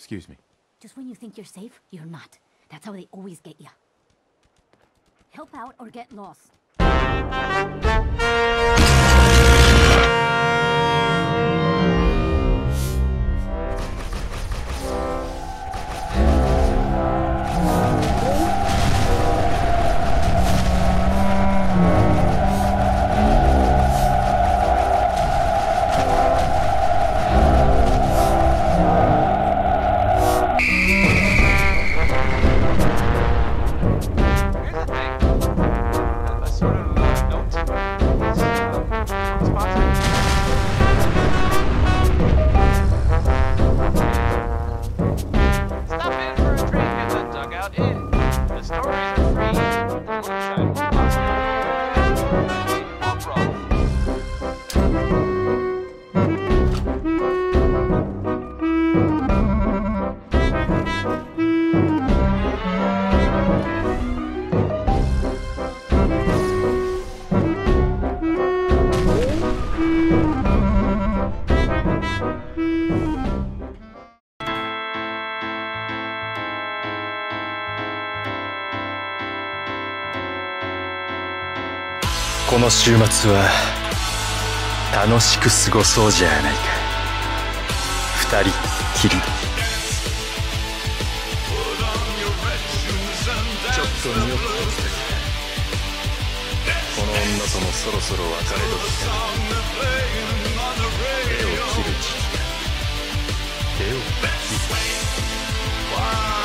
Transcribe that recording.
Excuse me. Just when you think you're safe, you're not. That's how they always get you. Help out or get lost. この週末は楽しく過ごそうじゃないか。二人きり。ちょっと匂ってきた。この女ともそろそろ別れ時だ。手を切る時期だ。手を切る。